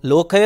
ලෝකය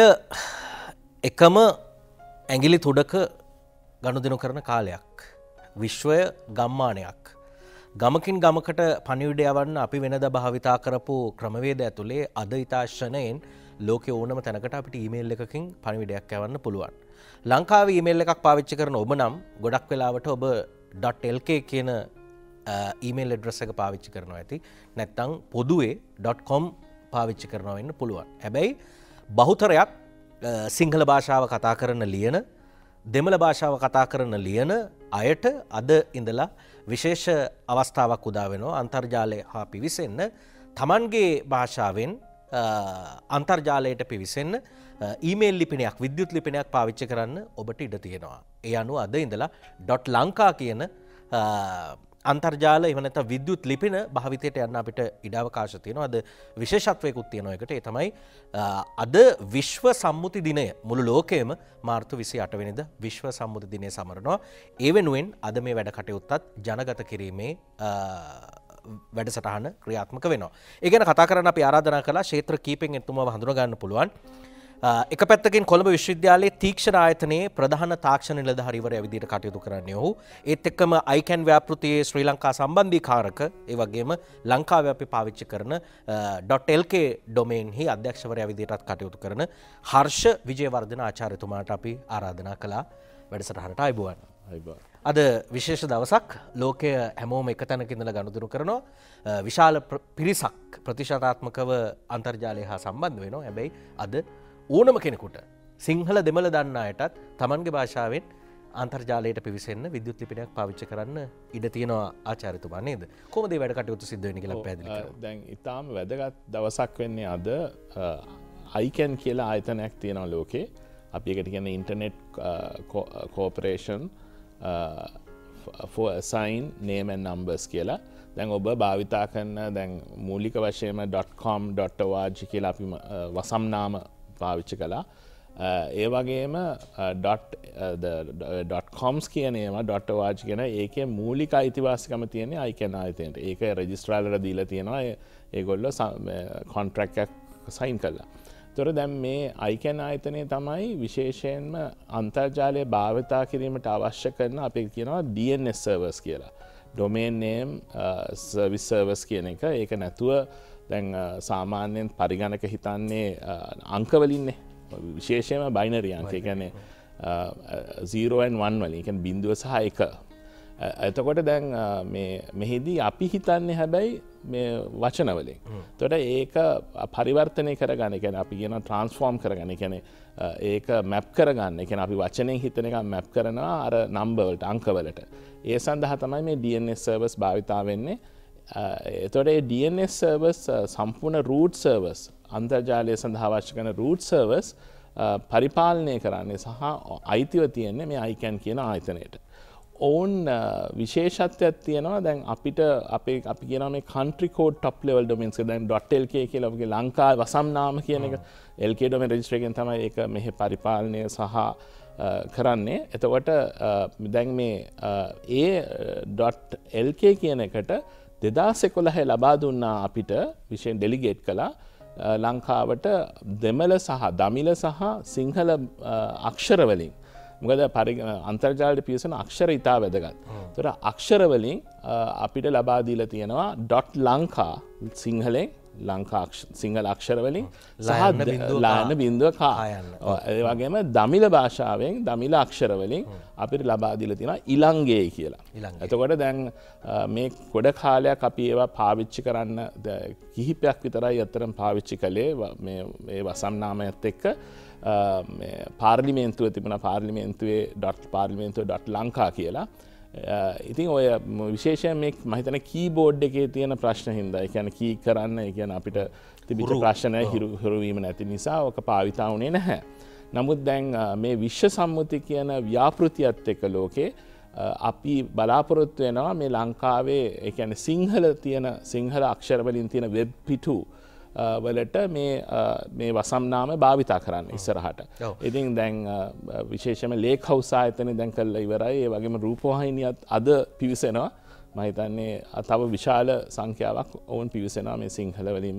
එකම ඇඟිලි තුඩක ගනුදෙනු කරන කාලයක්. විශ්වය ගම්මානයක්. ගමකින් ගමකට පණිවිඩ යවන්න අපි වෙනද භාවිතා කරපු ක්‍රමවේද ඇතුලේ අද ඉතාක්ෂණයෙන් ලෝකයේ ඕනම තැනකට අපිට ඊමේල් එකකින් පණිවිඩයක් යවන්න පුළුවන්. ලංකාවේ ඊමේල් එකක් පාවිච්චි කරන ඔබ නම් ගොඩක් වෙලාවට ඔබ .lk කියන ඊමේල් ඇඩ්‍රස් එක පාවිච්චි කරනවා ඇති. නැත්නම් පොදුවේ .com පාවිච්චි කරනවා වෙන්න පුළුවන්. හැබැයි බහුතරයක් සිංහල භාෂාව කතා කරන ලියන දෙමළ භාෂාව කතා කරන ලියන අයට අද ඉඳලා විශේෂ අවස්ථාවක් උදා වෙනවා අන්තර්ජාලය හා පිවිසෙන්න තමන්ගේ භාෂාවෙන් අන්තර්ජාලයට පිවිසෙන්න ඊමේල් ලිපිනයක් විද්‍යුත් ලිපිනයක් පාවිච්චි කරන්න ඔබට ඉඩ තියෙනවා. ඒ අනුව අද ඉඳලා .lanka කියන අන්තර්ජාල එහෙම නැත්නම් විද්‍යුත් ලිපින භාවිතයට යන්න අපිට ඉඩ අවකාශ තියෙනවා. අද විශේෂත්වයකුත් තියෙනවා එකට. ඒ තමයි අද විශ්ව සම්මුති දිනය මුළු ලෝකයේම මාර්තු 28 වෙනිදා විශ්ව සම්මුති දිනය සමරනවා. ඒ වෙනුවෙන් අද මේ වැඩ කටයුත්තත් ජනගත කිරීමේ වැඩසටහන ක්‍රියාත්මක වෙනවා. ඒ ගැන කතා කරන්න අපි ආරාධනා කළා ක්ෂේත්‍ර කීපෙන් එතුමාව හඳුනා ගන්න පුළුවන්. එක පැත්තකින් කොළඹ විශ්වවිද්‍යාලයේ තීක්ෂණ ආයතනයේ ප්‍රධාන තාක්ෂණ නිලධාරීවරයා විදිහට කටයුතු කරන්නේ ඔහු. ඒත් එක්කම ICAN ව්‍යාපෘතියේ ශ්‍රී ලංකා සම්බන්ධීකාරක ඒ වගේම ලංකාවේ අපි පාවිච්චි කරන .lk ඩොමේන්හි අධ්‍යක්ෂවරයා විදිහටත් කටයුතු කරන හර්ෂ විජේවර්ධන ආචාර්යතුමාට අපි ආරාධනා කළා වැඩසටහනට ආයුබෝවන්. අද විශේෂ දවසක් ලෝකය හැමෝම එක තැනක ඉඳලා ගනුදෙනු කරනවා. විශාල පිරිසක් ප්‍රතිශතාත්මකව අන්තර්ජාලය හා සම්බන්ධ වෙනවා. හැබැයි අද ඕනම කෙනෙකුට සිංහල දෙමළ දන්න අයටත් තමන්ගේ භාෂාවෙන් අන්තර්ජාලයට පිවිසෙන්න විද්‍යුත් ලිපිනයක් පාවිච්චි කරන්න ඉඩ තියෙනවා ආචාර්යතුමා නේද? කොහොමද මේ වැඩ කටයුතු සිද්ධ වෙන්නේ කියලා පැහැදිලි කරන්න. දැන් ඊටාම වැදගත් දවසක් වෙන්නේ අද ICAN කියලා ආයතනයක් තියෙනවා ලෝකේ. අපි ඒකට කියන්නේ internet corporation for assign name and numbers කියලා. දැන් ඔබ භාවිතා කරන දැන් මූලික වශයෙන්ම .com .org කියලා අපි වසම්නාම පාවිච්චි කළා. ඒ වගේම .coms කියන ඒවා .org කියන ඒකේ මූලික අයිතිවාසිකම තියෙන්නේ ICAN ආයතනයට. ඒක රෙජිස්ට්‍රාර්ලට දීලා තියෙනවා. ඒගොල්ලෝ කොන්ට්‍රැක්ට් එකක් සයින් කළා. ඒතර දැන් මේ ICAN ආයතනය තමයි විශේෂයෙන්ම අන්තර්ජාලය භාවිතා කිරීමට අවශ්‍ය කරන අපි කියනවා DNS servers කියලා. domain name service servers කියන එක. ඒක නැතුව දැන් සාමාන්‍යයෙන් පරිගණක හිතන්නේ අංකවලින්නේ විශේෂයෙන්ම බයිනරි අංක. ඒ කියන්නේ 0 and 1 වලින්. ඒ කියන්නේ බිංදුව සහ එක. එතකොට දැන් මෙහිදී අපි හිතන්නේ හැබැයි මේ වචන වලින්. එතකොට ඒක පරිවර්තනය කරගන්න. ඒ කියන්නේ අපි කියන ට්‍රාන්ස්ෆෝම් කරගන්න. ඒ කියන්නේ ඒක මැප් කරගන්න. ඒ කියන්නේ අපි වචනෙන් හිතන එක මැප් කරනවා අර නම්බර් වලට අංක වලට. ඒ සඳහා තමයි මේ DNS servers භාවිතා වෙන්නේ. එතකොට මේ DNS servers සම්පූර්ණ root servers අන්තර්ජාලය සඳහා අවශ්‍ය කරන root servers පරිපාලනය කරන්නේ සහ අයිතිව තියෙන්නේ මේ ICAN කියන ආයතනයට. ඔවුන් විශේෂත්වයක් තියෙනවා. දැන් අපිට අපි කියනවා මේ country code top level domains එක දැන් .lk කියලා අපගේ ලංකාවේ වසම්නාම කියන එක LK domain registry එකෙන් තමයි ඒක මෙහි පරිපාලනය සහ කරන්නේ. එතකොට දැන් මේ .lk කියන එකට 2011 ලබා දුන්නා අපිට විශේෂ ඩෙලිගේට් කළා ලංකාවට දෙමළ සහ දමිළ සහ සිංහල අක්ෂර වලින්. මොකද අන්තර්ජාලයට පිවිසෙන අක්ෂර ඉතා වැදගත්. ඒතර අක්ෂර වලින් අපිට ලබා දීලා තියෙනවා .lanka සිංහලෙන් ලංකා සිංහල අක්ෂර වලින් සහ ලායන බිඳුව කා. ඒ වගේම දමිළ භාෂාවෙන් දමිළ අක්ෂර වලින් අපිට ලබා දීලා තියෙනවා ඉලංගේ කියලා. එතකොට දැන් මේ ගොඩ කාලයක් අපි ඒවා පාවිච්චි කරන්න කිහිපයක් විතරයි අතරම පාවිච්චි කළේ මේ වසම්නාමයත් එක්ක. පාර්ලිමේන්තුව තිබුණ පාර්ලිමේන්තුවේ.lanka කියලා. ඉතින් ඔය විශේෂයෙන් මේ මම හිතන්නේ කීබෝඩ් එකේ තියෙන ප්‍රශ්න හින්දා ඒ කියන්නේ කී කරන්න ඒ කියන්නේ අපිට තිබිච්ච ප්‍රශ්න හිරු වීම නැති නිසා ඔක පාවිතා වුණේ නැහැ. නමුත් දැන් මේ විශ්ව සම්මුති කියන ව්‍යාපෘතියත් එක්ක ලෝකේ අපි බලාපොරොත්තු වෙනවා මේ ලංකාවේ ඒ කියන්නේ සිංහල අක්ෂර වලින් තියෙන වෙබ් පිටු වලට මේ වසම්නාම භාවිතා කරන්න ඉස්සරහට. ඉතින් දැන් විශේෂයෙන්ම ලේක් හවුස් ආයතනෙ දැන් කළා ඉවරයි. ඒ වගේම රූපවාහිනියත් අද පිවිසෙනවා. මම හිතන්නේ තව විශාල සංඛ්‍යාවක් ඔවුන් පිවිසෙනවා මේ සිංහල වලින්ම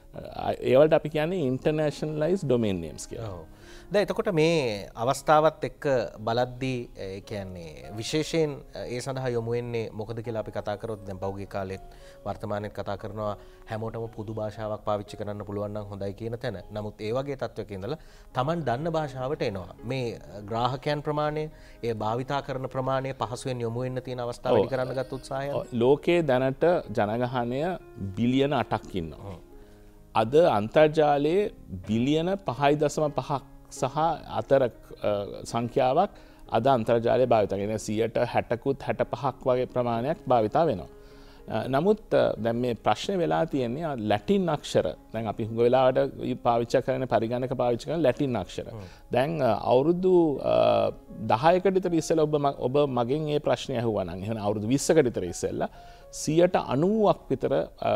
ඒවලට අපි කියන්නේ ඉන්ටර්නේෂනලයිස් ඩොමේන් නේම්ස් කියලා. දැන් එතකොට මේ අවස්ථාවත් එක්ක බලද්දී ඒ කියන්නේ විශේෂයෙන් ඒ සඳහා යොමු වෙන්නේ මොකද කියලා අපි කතා කරොත් දැන් පෞද්ගලික කාලෙත් වර්තමානයේත් කතා කරනවා හැමෝටම පොදු භාෂාවක් පාවිච්චි කරන්න පුළුවන් නම් හොඳයි කියන තැන. නමුත් ඒ වගේ තත්වයක ඉඳලා Taman දන්න භාෂාවට එනවා. මේ ග්‍රාහකයන් ප්‍රමාණය, ඒ භාවිතා කරන ප්‍රමාණය පහසුවෙන් යොමු වෙන්න තියෙන අවස්ථා වැඩි කරන්න ගත් උත්සාහය. ලෝකයේ දැනට ජනගහනය බිලියන 8ක් ඉන්නවා. අද අන්තර්ජාලයේ බිලියන 5.5ක් සහ අතර සංඛ්‍යාවක් අද අන්තර්ජාලය භාවිත කරන 60%කුත් 65ක් වගේ ප්‍රමාණයක් භාවිතා වෙනවා. නමුත් දැන් මේ ප්‍රශ්නේ වෙලා තියෙන්නේ ලැටින් අක්ෂර. දැන් අපි හුඟ වෙලාවට පාවිච්චි කරන පරිගණක පාවිච්චි කරන ලැටින් අක්ෂර. දැන් අවුරුදු 10කට විතර ඉස්සෙල්ලා ඔබ මගෙන් මේ ප්‍රශ්නේ අහුවා නම් එහෙනම් අවුරුදු 20කට විතර ඉස්සෙල්ලා 90%ක් විතර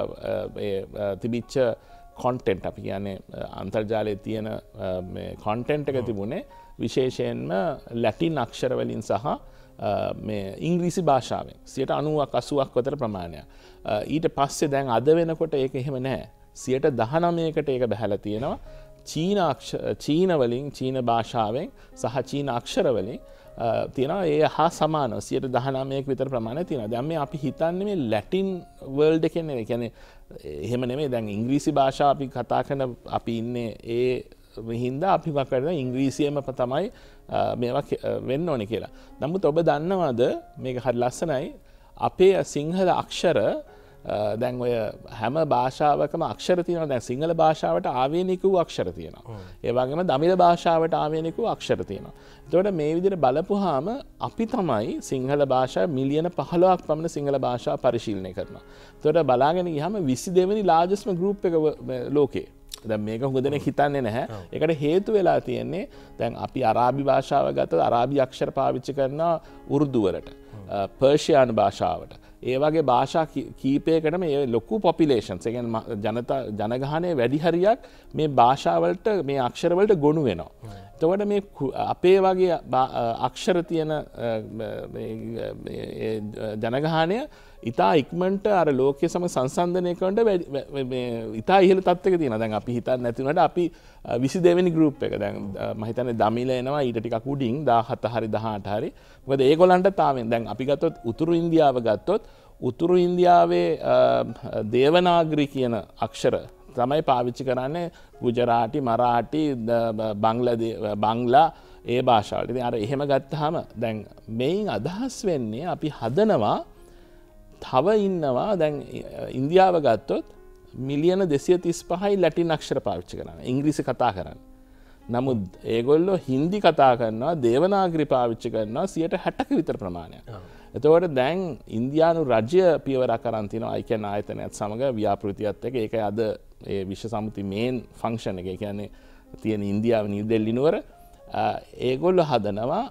තිබිච්ච කොන්ටෙන්ට් අපි කියන්නේ අන්තර්ජාලයේ තියෙන මේ කොන්ටෙන්ට් එක තිබුණේ විශේෂයෙන්ම ලැටින් අක්ෂර වලින් සහ මේ ඉංග්‍රීසි භාෂාවෙන් 90%ක් 80ක් විතර ප්‍රමාණයක්. ඊට පස්සේ දැන් අද වෙනකොට ඒක එහෙම නැහැ. 19%කට ඒක බහැලා තියෙනවා. චීන වලින් චීන භාෂාවෙන් සහ චීන අක්ෂර වලින් තියෙනවා ඒ හා සමානව 19%ක විතර ප්‍රමාණයක් තියෙනවා. දැන් මේ අපි හිතන්නේ මේ ලැටින් වර්ල්ඩ් එකේ නෙවෙයි. කියන්නේ එහෙම නෙමෙයි. දැන් ඉංග්‍රීසි භාෂාව අපි කතා කරන අපි ඉන්නේ ඒ හින්දා අපි වකරන ඉංග්‍රීසියෙම තමයි මේවා වෙන්න ඕනේ කියලා. නමුත් ඔබ දන්නවද මේක හරි ලස්සනයි අපේ සිංහල අක්ෂර දැන් ඔය හැම භාෂාවකම අක්ෂර තියෙනවා. දැන් සිංහල භාෂාවට ආවේනික වූ අක්ෂර තියෙනවා. ඒ වගේම දමිළ භාෂාවට ආවේනික වූ අක්ෂර තියෙනවා. එතකොට මේ විදිහට බලපුවාම අපි තමයි සිංහල භාෂාව මිලියන 15ක් පමණ සිංහල භාෂාව පරිශීලනය කරනවා. එතකොට බලාගෙන ගියාම 22 වෙනි ලාර්ජස්ට් ගෲප් එක ලෝකේ. දැන් මේක හුඟ දෙනෙක් හිතන්නේ නැහැ. ඒකට හේතු වෙලා තියෙන්නේ දැන් අපි අරාබි භාෂාව ගත්තොත් අරාබි අක්ෂර පාවිච්චි කරනවා උර්දු වලට, පර්ෂියානු භාෂාවට. ඒ වගේ භාෂා කීපයකටම මේ ලොකු පොපියුලේෂන්ස්, ඒ කියන්නේ ජනගහනය වැඩි හරියක් මේ භාෂාවලට මේ අක්ෂර වලට ගොනු වෙනවා. එතකොට මේ අපේ වගේ අක්ෂර තියෙන ජනගහනය ඉතා ඉක්මනට අර ලෝකයේ සමග සංසන්දනය කරනට ඉතා ඉහළ තත්ත්වයක තියෙනවා. දැන් අපි හිතන්නේ නැති වුණාට අපි 22 වෙනි ගෲප් එක. දැන් මම හිතන්නේ දමිළ එනවා ඊට ටිකක් උඩින් 17 හරි 18 හරි. මොකද ඒගොල්ලන්ට තාමෙන් දැන් අපි ගත්තොත් උතුරු ඉන්දියාව ගත්තොත් උතුරු ඉන්දියාවේ දේවනාගරි කියන අක්ෂර තමයි පාවිච්චි කරන්නේ ගුජරාටි, මරාටි, බංග්ලා ඒ භාෂාවලට. ඉතින් අර එහෙම ගත්තාම දැන් මේන් අදහස් වෙන්නේ අපි හදනවා තව ඉන්නවා දැන් ඉන්දියාව ගත්තොත් මිලියන 235යි ලැටින් අක්ෂර පාවිච්චි කරන්නේ. ඉංග්‍රීසි කතා කරන්නේ. නමුත් ඒගොල්ලෝ හින්දි කතා කරනවා, දේවනාගරි පාවිච්චි කරනවා 60%ක විතර ප්‍රමාණයක්. එතකොට දැන් ඉන්දියානු රජය පියවරක් අරන් තිනවා ICAN ආයතනයත් සමග ව්‍යාපෘතියත් එක්ක. ඒකයි අද ඒ විශ්ව සම්මුති මේන් ෆන්ක්ෂන් එක. ඒ කියන්නේ තියෙන ඉන්දියාව නිව් දෙල්ලි නුවර. ඒගොල්ලෝ හදනවා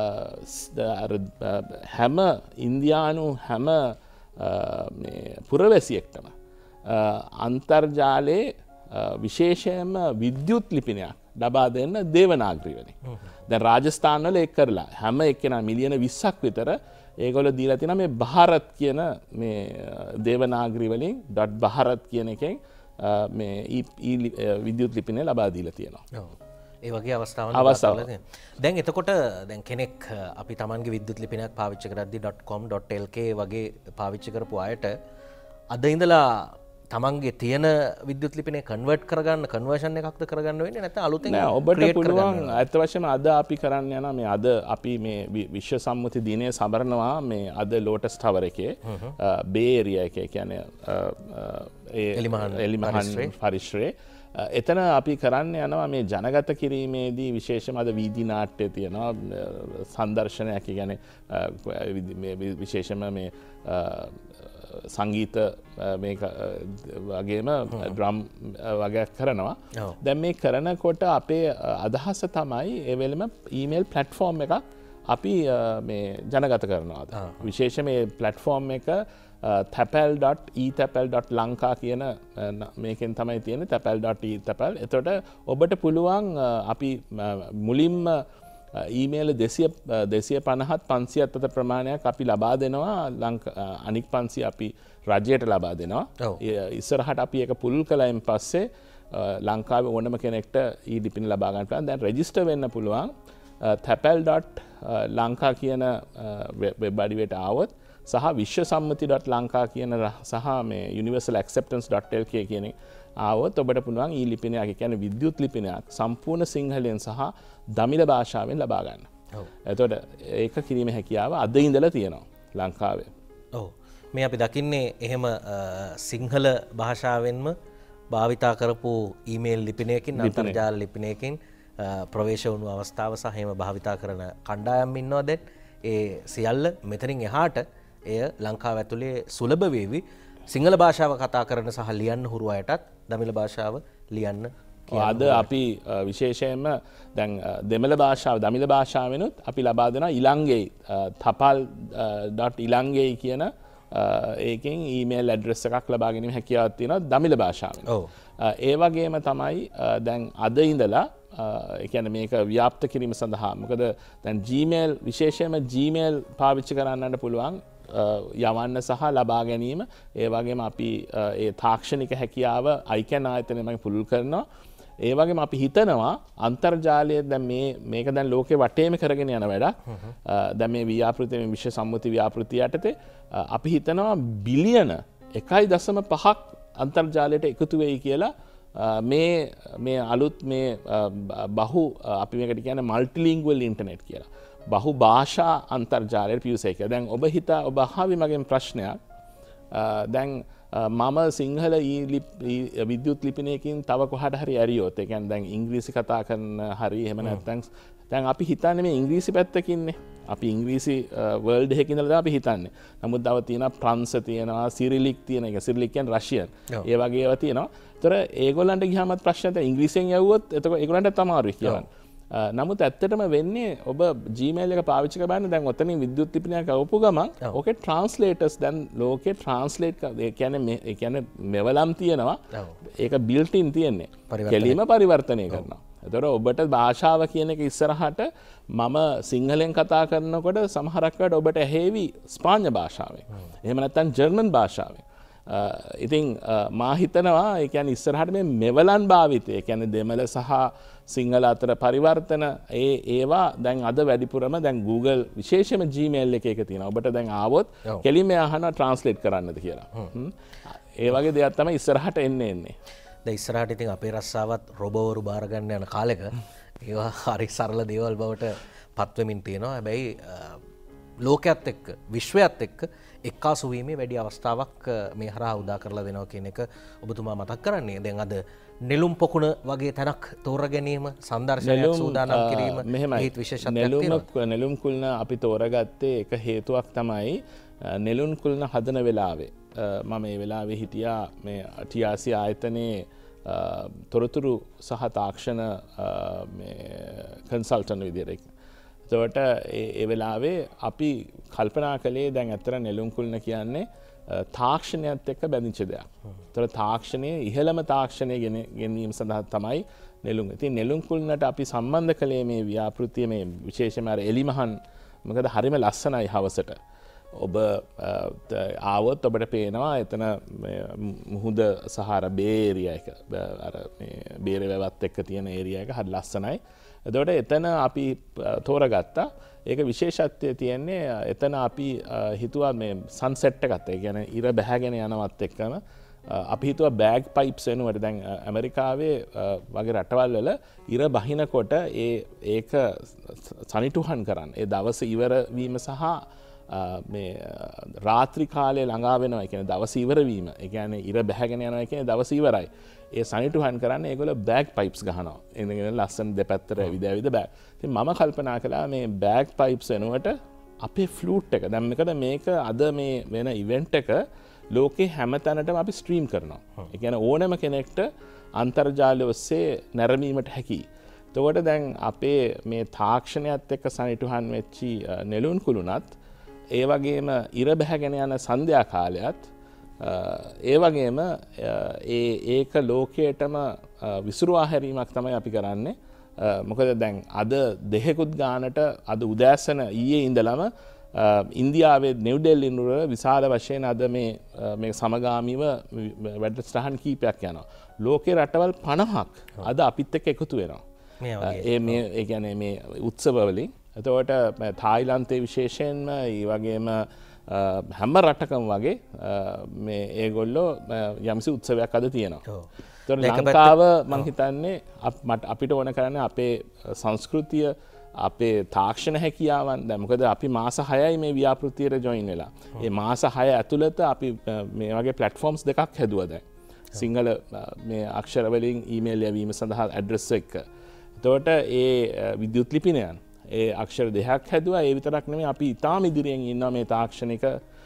හැම ඉන්දියානු හැම පුරවැසියෙක්ටම අන්තර්ජාලයේ විශේෂයෙන්ම විද්‍යුත් ලිපිනයක් ලබා දෙන්න දේවනාගරි වලින්. දැන් රාජස්ථාන වල ඒක කරලා හැම එක්කෙනා මිලියන 20ක් විතර ඒගොල්ලෝ දීලා තියෙනවා මේ ಭಾರತ್ කියන මේ දේවනාගරි වලින් .ಭಾರತ್ කියන එකෙන් මේ විද්‍යුත් ලිපිනය ලබා දීලා තියෙනවා. ඒ වගේ අවස්ථාවක් දැන් එතකොට දැන් කෙනෙක් අපි Tamanගේ විද්‍යුත් ලිපිනයක් පාවිච්චි කරද්දී .com.lk වගේ පාවිච්චි කරපු අයට අද ඉඳලා තමන්ගේ තියෙන විද්‍යුත් ලිපිනේ කන්වර්ට් කරගන්න කන්වර්ෂන් එකක්ද කරගන්න වෙන්නේ නැත්නම් අලුතෙන් නෑ ඔබට පුළුවන් අත් වශයෙන්ම අද අපි කරන්න යනවා මේ අද අපි මේ විශ්ව සම්මුති දිනය සමරනවා මේ අද ලෝටස් ටවර් එකේ බේ ඒරියා එකේ කියන්නේ එලිමහන් පරිශ්‍රයේ එතන අපි කරන්න යනවා මේ ජනගත කිරීමේදී විශේෂම අද වීදි නාට්‍ය තියෙනවා සංදර්ශනයක් කියන්නේ විශේෂම මේ සංගීත මේක වගේම ඩ්‍රම් වගේ කරනවා. දැන් මේ කරනකොට අපේ අදහස තමයි ඒ වෙලෙම ඊමේල් ප්ලැට්ෆෝම් එකක් අපි මේ ජනගත කරනවා. විශේෂයෙන් මේ ප්ලැට්ෆෝම් එක tapal.etapal.lanka කියන මේකෙන් තමයි තියෙන්නේ tapal.etapal. එතකොට ඔබට පුළුවන් අපි මුලින්ම ඊමේල් 250ත් 500ත් අතර ප්‍රමාණයක් අපි ලබා දෙනවා අනික් 500 අපි රජයට ලබා දෙනවා. ඉස්සරහට අපි ඒක පුළුල් කළායින් පස්සේ ලංකාවේ ඕනම කෙනෙක්ට ඊ ලිපින ලබා ගන්න පුළුවන්. දැන් රෙජිස්ටර් වෙන්න පුළුවන් thapel.lanka කියන වෙබ් අඩවියට ආවොත් සහ විශ්වසම්මති.lanka කියන සහ මේ universalacceptance.lk කියන ආවොත් ඔබට පුළුවන් ඊ ලිපිනයක්, ඒ කියන්නේ විද්‍යුත් ලිපිනයක් සම්පූර්ණ සිංහලෙන් සහ දමිළ භාෂාවෙන් ලබා ගන්න. එතකොට ඒක කිරීමේ හැකියාව අද ඉඳලා තියෙනවා ලංකාවේ. ඔව්. මේ අපි දකින්නේ එහෙම සිංහල භාෂාවෙන්ම භාවිතා කරපු ඊමේල් ලිපිනයකින් අන්තර්ජාල ලිපිනයකින් ප්‍රවේශ වුණු අවස්ථාව සහ එහෙම භාවිතා කරන කණ්ඩායම් ඉන්නවා. දැන් ඒ සියල්ල මෙතනින් එහාට එය ලංකාව ඇතුලේ සුලභ වේවි. සිංහල භාෂාව කතා කරන සහ ලියන්න හුරු අයටත් දමිළ භාෂාව ලියන්න අද අපි විශේෂයෙන්ම දැන් දෙමළ භාෂාව දමිළ භාෂාවෙනුත් අපි ලබා දෙනවා ඉලංගේ thapal.ilange කියන ඒකෙන් ඊමේල් ඇඩ්‍රස් එකක් ලබා ගැනීම හැකියාවක් තියෙනවා දමිළ භාෂාවෙන්. ඒ වගේම තමයි දැන් අද ඉඳලා ඒ කියන්නේ මේක ව්‍යාප්ත කිරීම සඳහා මොකද දැන් Gmail විශේෂයෙන්ම Gmail පාවිච්චි කරන්නට පුළුවන් යවන්න සහ ලබා ගැනීම. ඒ වගේම අපි ඒ තාක්ෂණික හැකියාව ICANN ආයතනයෙන් පුළුල් කරනවා. ඒ වගේම අපි හිතනවා අන්තර්ජාලය දැන් මේක දැන් ලෝකේ වටේම කරගෙන යන වැඩක්. දැන් මේ ව්‍යාපෘතිය මේ විශ්ව සම්මුති ව්‍යාපෘතිය යටතේ අපි හිතනවා බිලියන 1.5ක් අන්තර්ජාලයට එකතු වෙයි කියලා මේ අලුත් මේ බහු අපි මේකට කියන්නේ මල්ටිලින්ගුවල් ඉන්ටර්නෙට් කියලා. බහු භාෂා අන්තර්ජාලයට පිවිසෙයි කියලා. දැන් ඔබ අහවි මගෙන් ප්‍රශ්නයක්. දැන් මම සිංහල විද්‍යුත් ලිපිනයකින් තව කොහට හරි ඇරියොත් ඒ කියන්නේ දැන් ඉංග්‍රීසි කතා කරන හරි එහෙම නැත්නම් දැන් අපි හිතන්නේ මේ ඉංග්‍රීසි පැත්තකින්නේ. අපි ඉංග්‍රීසි වර්ල්ඩ් එකක ඉඳලා අපි හිතන්නේ. නමුත් තව තියෙනවා ප්‍රංශ තියෙනවා, සිරිලික් තියෙන එක. සිරිලික් කියන්නේ රෂියන්. ඒ වගේ ඒවා තියෙනවා. ඒතර ඒගොල්ලන්ට ගියාමත් ප්‍රශ්න නැහැ. ඉංග්‍රීසියෙන් යවුවොත් එතකොට ඒගොල්ලන්ට අමාරුයි කියවන්න. නමුත් ඇත්තටම වෙන්නේ ඔබ Gmail එක පාවිච්චි කරන්න දැන් ඔතනින් විද්‍යුත් ලිපිනයක් අවපු ගමන් ඕකේ ට්‍රාන්ස්ලේටර්ස් දැන් ලෝකේ ට්‍රාන්ස්ලේට් ඒ කියන්නේ මෙවලම් තියෙනවා. ඒක බිල්ට් ඉන් තියෙන්නේ. කෙලින්ම පරිවර්තනය කරනවා. එතකොට ඔබට භාෂාව කියන එක ඉස්සරහට මම සිංහලෙන් කතා කරනකොට සමහරක් වෙලාවට ඔබට ඇහෙවි ස්පාඤ්ඤ භාෂාවෙන්. එහෙම නැත්නම් ජර්මන් භාෂාවෙන්. ඉතින් මා හිතනවා ඒ කියන්නේ ඉස්සරහට මේ මෙවලන් භාවිතය ඒ කියන්නේ දෙමළ සහ සිංහල අතර පරිවර්තන ඒවා දැන් අද වැඩිපුරම දැන් Google විශේෂයෙන්ම Gmail එකේ තියෙනවා. ඔබට දැන් ආවොත් කෙලින්ම අහනවා ට්‍රාන්ස්ලේට් කරන්නද කියලා. ඒ වගේ දෙයක් තමයි ඉස්සරහට එන්නේ. දැන් ඉස්සරහට ඉතින් අපේ රස්සාවත් රොබෝවරු බාර ගන්න යන කාලෙක ඒවා හරි සරල දේවල් බවට පත් වෙමින් තියෙනවා. හැබැයි ලෝකයේත් එක්ක විශ්වයත් එක්ක එක්කාසු වීමේ වැඩි අවස්ථාවක් මේ හරහා උදා කරලා දෙනවා කියන එක ඔබතුමා මතක් කරන්නේ. දැන් අද නෙළුම් පොකුණ වගේ තැනක් තෝරා ගැනීම සංදර්ශනයක් සූදානම් කිරීම ඒත් විශේෂත්වයක් තියෙනවා. නෙළුම් කුල්න අපි තෝරාගත්තේ එක හේතුවක් තමයි නෙළුම් කුල්න හදන වෙලාවේ මම මේ වෙලාවේ හිටියා මේ TRC ආයතනයේ තොරතුරු සහ තාක්ෂණ කන්සල්ටන්ට් විදියට. එතකොට ඒ වෙලාවේ අපි කල්පනා කළේ දැන් ඇත්තට නෙළුම් කුල්න කියන්නේ තාක්ෂණයත් එක්ක බැඳිච්ච දෙයක්. ඒතර තාක්ෂණයේ ඉහළම තාක්ෂණය ගෙනීම සඳහා තමයි නෙළුම්. ඉතින් නෙළුම් කුල්නට අපි සම්බන්ධ කළේ මේ ව්‍යාපෘතිය මේ විශේෂයෙන්ම අර එලිමහන් මොකද හරිම ලස්සනයි හවසට. ඔබ ආවොත් ඔබට පේනවා එතන මුහුද සහර බේරියා එක අර මේ බේරේ වැවත් එක්ක තියෙන ඒරියා එක හරි ලස්සනයි. එතකොට එතන අපි තෝරගත්තා. ඒක විශේෂත්වය තියෙන්නේ එතන අපි හිතුවා මේ සන්සෙට් එකත් ඒ කියන්නේ ඉර බැහැගෙන යනවත් එක්කම අපි හිතුවා බෑග් පයිප්ස් වෙනුවට දැන් ඇමරිකාවේ වගේ රටවල් වල ඉර බහිනකොට ඒක සනිටුහන් කරන්න. ඒ දවස ඉවර වීම සහ මේ රාත්‍රී කාලේ ළඟා වෙනවා. ඒ කියන්නේ දවස ඉවර වීම. ඒ කියන්නේ ඉර බැහැගෙන යනවා කියන්නේ දවස ඉවරයි. ඒ සනිටුහන් කරන්නේ ඒගොල්ලෝ බෑග් පයිප්ස් ගහනවා. එනගෙන ලස්සන දෙපැත්තට ඇවිද බෑග්. ඉතින් මම කල්පනා කළා මේ බෑග් පයිප්ස් වෙනුවට අපේ ෆ්ලූට් එක දැන් මේක අද මේ වෙන ඉවෙන්ට් එක ලෝකේ හැම තැනටම අපි ස්ට්‍රීම් කරනවා. ඒ කියන්නේ ඕනෑම කෙනෙක්ට අන්තර්ජාලය ඔස්සේ නැරඹීමට හැකියි. එතකොට දැන් අපේ මේ තාක්ෂණයත් එක්ක සනිටුහන් වෙච්චි නෙළුම් කුළුණත් ඒ වගේම ඉර බැහැගෙන යන සන්ධ්‍යා කාලයත් ඒ වගේම ඒක ලෝකයටම විසුරුවා හැරීමක් තමයි අපි කරන්නේ. මොකද දැන් අද දෙහෙකුත් ගානට අද උදෑසන ඊයේ ඉඳලම ඉන්දියාවේ නිව්ඩෙල්ලි නුවර විශාල වශයෙන් අද මේ සමගාමීව වැඩසටහන් කීපයක් යනවා. ලෝකේ රටවල් 50ක් අද අපිත් එක්ක එකතු වෙනවා. ඒ කියන්නේ මේ උත්සවවලින්. එතකොට තායිලන්තයේ විශේෂයෙන්ම ඒ වගේම හැම රටකම වගේ මේ ඒගොල්ලෝ යම්සි උත්සවයක් අද තියෙනවා. ලංකාව මං හිතන්නේ අපිට ඕන කරන්නේ අපේ සංස්කෘතිය අපේ තාක්ෂණ හැකියාවන් දැන් මොකද අපි මාස 6යි මේ ව්‍යාපෘතියට ජොයින් වෙලා. ඒ මාස 6 ඇතුළත අපි මේ වගේ ප්ලැට්ෆෝම්ස් දෙකක් හැදුවා දැන්. සිංහල මේ අක්ෂර වලින් ඊමේල් යැවීම සඳහා ඇඩ්‍රස් එක. එතකොට ඒ විද්‍යුත් ලිපිනයන් ඒ අක්ෂර දෙකක් හැදුවා. ඒ විතරක් නෙමෙයි අපි ඉතාම ඉදිරියෙන් ඉන්නවා මේ තාක්ෂණික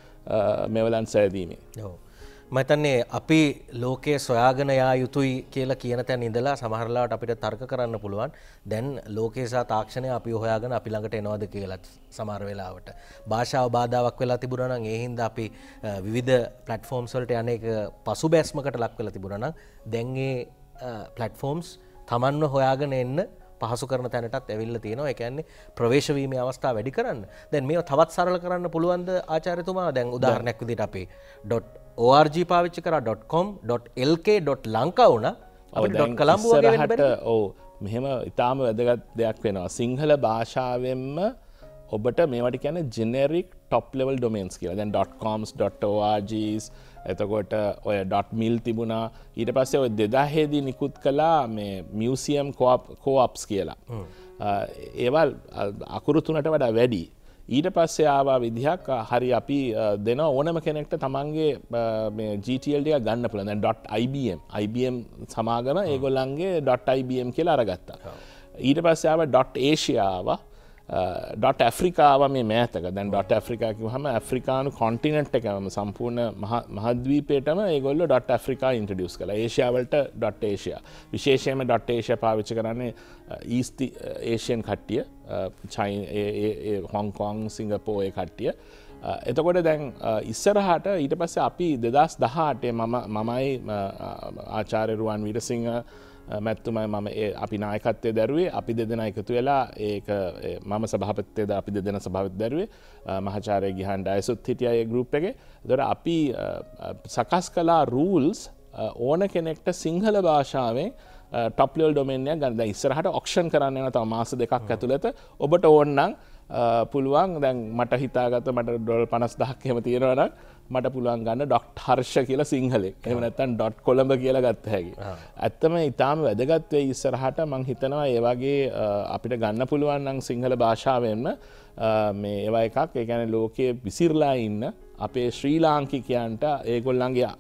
මෙවලන් සෑදීමේ. ඔව්. මම හිතන්නේ අපි ලෝකයේ සොයාගෙන යා යුතුයි කියලා කියන තැන ඉඳලා සමහර ලාවට අපිට තර්ක කරන්න පුළුවන්. දැන් ලෝකයේ සහ තාක්ෂණය අපි හොයාගෙන අපි ළඟට එනවද කියලා සමහර වෙලාවට. භාෂාව බාධාවක් වෙලා තිබුණා නම් ඒ හින්දා අපි විවිධ ප්ලැට්ෆෝම්ස් වලට යන්නේක පසුබෑස්මකට ලක් වෙලා තිබුණා නම් දැන් ඒ ප්ලැට්ෆෝම්ස් Tamanව හොයාගෙන එන්න පහසු කරන තැනටත් ඇවිල්ලා තියෙනවා. ඒ කියන්නේ ප්‍රවේශ වීමේ අවස්ථාව වැඩි කරන්න. දැන් මේව තවත් සරල කරන්න පුළුවන්ද ආචාර්යතුමා? දැන් උදාහරණයක් විදිහට අපි .org පාවිච්චි කරා .com.lk.lanka වුණා. අපිට .colombo වගේ වෙන්න බැරි. ඔව් මෙහෙම ඊටාම වැදගත් දෙයක් වෙනවා. සිංහල භාෂාවෙන්ම ඔබට මේවට කියන්නේ generic top level domains කියලා. දැන් .coms .orgs එතකොට ඔය .mil තිබුණා. ඊට පස්සේ ඔය 2000 දී නිකුත් කළා මේ museum co-ops කියලා. ඒවල් අකුරු 3ට වඩා වැඩි. ඊට පස්සේ ආවා විදිහක් හරි අපි දෙන ඕනම කෙනෙක්ට තමන්ගේ මේ GTL ටික ගන්න පුළුවන්. දැන් .ibm සමාගම ඒගොල්ලන්ගේ .ibm කියලා අරගත්තා. ඊට පස්සේ ආවා .asia ආවා. .africa ආවා මේ මෑතක. දැන් .africa කිව්වහම ඇෆ්‍රිකානු කොන්ටිනන්ට් එකම සම්පූර්ණ මහද්වීපයටම ඒගොල්ලෝ .africa ඉන්ට්‍රොඩියුස් කළා. ඒෂියා වලට .asia. විශේෂයෙන්ම .asia පාවිච්චි කරන්නේ ඊස්ට් ඒෂියන් කට්ටිය. හොංකොං සිංගපෝ ඒ කට්ටිය. එතකොට දැන් ඉස්සරහට ඊට පස්සේ අපි 2018 මමයි ආචාර්ය රුවන් වීරසිංහ මැතිතුමයි මම අපි නායකත්වයේ දැරුවේ. අපි දෙදෙනා එකතු වෙලා ඒක මම සභාපතිත්වයේද අපි දෙදෙනා සභාපති දැරුවේ. මහාචාර්ය ගිහන් ඩයසුත් හිටියා ඒ ගෲප් එකේ. ඒතකොට අපි සකස් කළා රූල්ස් ඕන කෙනෙක්ට සිංහල භාෂාවෙන් ටොප් ලෙවල් ඩොමේන් එකක් ගන්න. දැන් ඉස්සරහට ඔක්ෂන් කරන්න යනවා තව මාස දෙකක් ඇතුළත. ඔබට ඕන නම් පුළුවන් දැන් මට හිතාගත්ත මට $50,000ක් එහෙම තියෙනවා නම් මට පුළුවන් ගන්න .හර්ෂ කියලා සිංහලෙන්. එහෙම නැත්නම් .කොළඹ කියලා ගත්ත හැකි. ඇත්තම ඊටාම වැදගත් වෙයි ඉස්සරහට මම හිතනවා ඒ වගේ අපිට ගන්න පුළුවන් නම් සිංහල භාෂාවෙන්ම මේ ඒවා එකක්. ඒ කියන්නේ ලෝකයේ විසිරලා ඉන්න අපේ ශ්‍රී ලාංකිකයන්ට ඒගොල්ලන්ගේ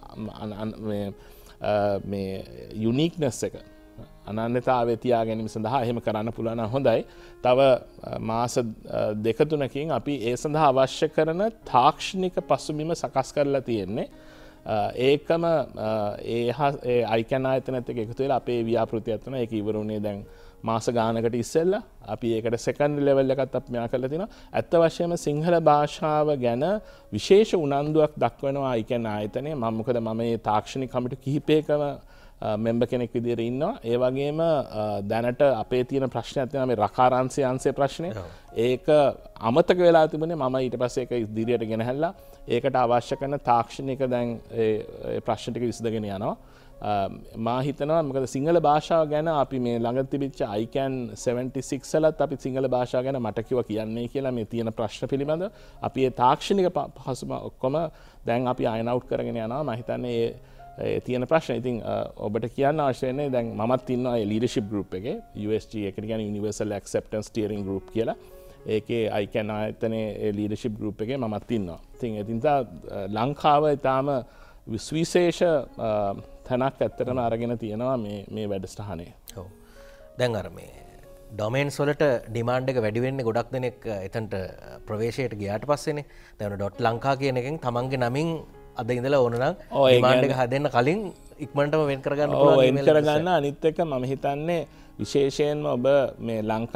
මේ යුනික්නස් එක අනන්‍යතාවය තියා ගැනීම සඳහා එහෙම කරන්න පුළුවන් හොඳයි. තව මාස 2-3කින් අපි ඒ සඳහා අවශ්‍ය කරන තාක්ෂණික පසුබිම සකස් කරලා තියෙන්නේ. ඒකම ඒ අයිකන් ආයතනත් එක්ක එකතු වෙලා අපේ ව්‍යාපෘතියක් තියෙනවා. ඒක ඉවර වුණේ දැන් මාස ගානකට ඉස්සෙල්ලා. අපි ඒකට සෙකන්ඩරි ලෙවල් එකත් අපි මෙයා කරලා තිනවා. ඇත්ත වශයෙන්ම සිංහල භාෂාව ගැන විශේෂ උනන්දුවක් දක්වනවා අයිකන් ආයතනය. මොකද මම මේ තාක්ෂණික කමිටු කිහිපයකම මෙම්බර් කෙනෙක් විදිහට ඉන්නවා. ඒ වගේම දැනට අපේ තියෙන ප්‍රශ්නයක් තියෙනවා මේ රකාරාංශය අංශය ප්‍රශ්නේ. ඒක අමතක වෙලා තිබුණේ. මම ඊට පස්සේ ඒක ඉදිරියට ගෙනහැල්ලා ඒකට අවශ්‍ය කරන තාක්ෂණික දැන් ඒ ප්‍රශ්න ටික විසඳගෙන යනවා. මා හිතනවා මොකද සිංහල භාෂාව ගැන අපි මේ ළඟ තිබිච්ච ICAN 76 වලත් අපි සිංහල භාෂාව ගැන මට කිව්වා කියන්නේ කියලා මේ තියෙන ප්‍රශ්න පිළිබඳව අපි ඒ තාක්ෂණික පහසුම ඔක්කොම දැන් අපි අයන් අවුට් කරගෙන යනවා. මම හිතන්නේ තියෙන ප්‍රශ්න. ඉතින් ඔබට කියන්න අවශ්‍ය වෙන්නේ දැන් මමත් ඉන්නවා ඒ ලීඩර්ෂිප් ගෲප් එකේ USG එකට කියන්නේ Universal Acceptance Steering Group කියලා. ඒකේ ICAN ආයතනයේ ලීඩර්ෂිප් ගෲප් එකේ මමත් ඉන්නවා. ඉතින් ලංකාව ඊටාම විශේෂ තැනක් ඇත්තටම අරගෙන තියෙනවා මේ වැඩසටහනේ. ඔව්. දැන් අර මේ ඩොමේන්ස් වලට ඩිමාන්ඩ් එක වැඩි වෙන්නේ ගොඩක් දෙනෙක් එතනට ප්‍රවේශයට ගියාට පස්සේනේ. දැන් .lanka කියන එකෙන් තමන්ගේ නමින් අද ඉඳලා ඕන නම් ඩිමාන්ඩ් එක හදන්න කලින් ඉක්මනටම වෙන් කරගන්න පුළුවන්. වෙන් කරගන්න. අනිත් එක මම හිතන්නේ විශේෂයෙන්ම ඔබ මේ ලංකා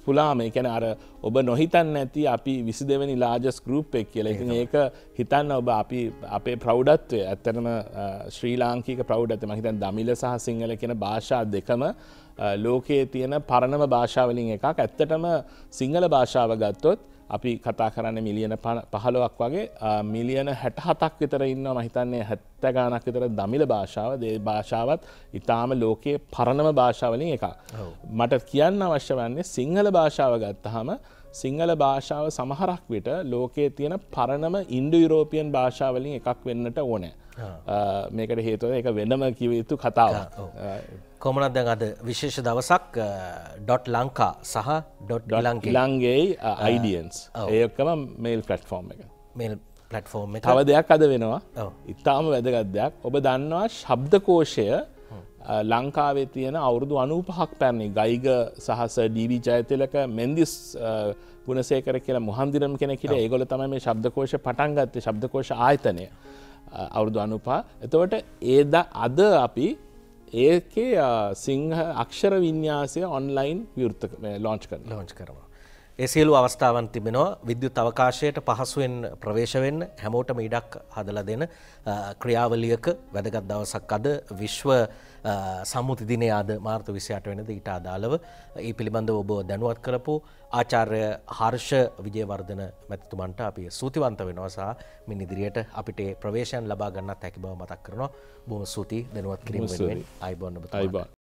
පුලාම ඒ කියන්නේ අර ඔබ නොහිතන්නේ නැති අපි 22 වෙනි largest group එක කියලා. ඉතින් ඒක හිතන්න ඔබ අපි අපේ ප්‍රෞಢත්වය ඇත්තටම ශ්‍රී ලාංකික ප්‍රෞಢත්වය මම හිතන්නේ දමිළ සහ සිංහල කියන භාෂා දෙකම ලෝකයේ තියෙන පරණම භාෂා වලින් එකක්. ඇත්තටම සිංහල භාෂාව ගත්තොත් අපි කතා කරන්නේ මිලියන 15ක් වගේ මිලියන 67ක් විතර ඉන්නවා. මම හිතන්නේ 70 ගාණක් විතර දමිළ භාෂාව. ඒ භාෂාවත් ඊටාම ලෝකයේ පරණම භාෂා වලින් එකක්. මට කියන්න අවශ්‍ය වන්නේ සිංහල භාෂාව ගත්තාම සිංහල භාෂාව සමහරක් විට ලෝකයේ තියෙන පරණම ඉන්ඩෝ යුරෝපියන් භාෂා වලින් එකක් වෙන්නට ඕනේ. මේකට හේතුව ඒක වෙනම කිව යුතු කතාවක්. කොමනක් දැන් අද විශේෂ දවසක් .lanka සහ .ilangai IDNs ඒකම මේල් ප්ලට්ෆෝම් එක. මේල් ප්ලට්ෆෝම් එක. තව දෙයක් අද වෙනවා. ඉතාම වැදගත් දෙයක්. ඔබ දන්නවා ශබ්දකෝෂය ලංකාවේ තියෙන අවුරුදු 95ක් පැරණි ගයිග සහ ඩීවී ජයතිලක මෙන්දිස් ගුණසේකර කියලා මුහන්දිරම් කෙනෙක් හිටියා. ඒගොල්ලෝ තමයි මේ ශබ්දකෝෂ පටන් ගත්තේ. ශබ්දකෝෂ ආයතනය අවුරුදු 95. එතකොට අද අපි ඒකේ සිංහ අක්ෂර වින්‍යාසය ඔන්ලයින් විවෘත ලොන්ච් කරනවා. ඒ සියලු අවස්ථාවන් තිබෙනවා විද්‍යුත් අවකාශයට පහසුවෙන් ප්‍රවේශ වෙන්න හැමෝටම ඉඩක් හදලා දෙන ක්‍රියාවලියක වැදගත් දවසක් අද විශ්ව සම්මුති දිනය අද මාර්තු 28 වෙනිදා ඊට අදාළව ඒ පිළිබඳව ඔබ දැනුවත් කරපු ආචාර්ය හර්ෂ විජේවර්ධන මැතිතුමන්ට අපි ස්තුතිවන්ත වෙනවා සහ මින් ඉදිරියට අපිට ප්‍රවේශයන් ලබා ගන්නත් හැකි බව මතක් කරනවා. බොහොම ස්තුතියි දැනුවත් කිරීම වෙනුවෙන්. ආයිබෝන් ඔබතුමාට.